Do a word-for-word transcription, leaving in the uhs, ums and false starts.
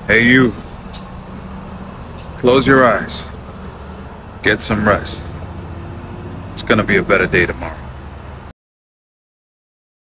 Hey, you. Close your eyes. Get some rest. It's gonna be a better day tomorrow.